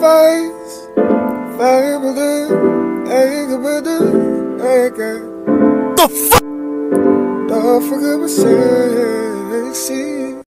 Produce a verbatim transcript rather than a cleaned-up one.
face. Fire blue, egg blue, egg. The fuck? The fuck I was sexy.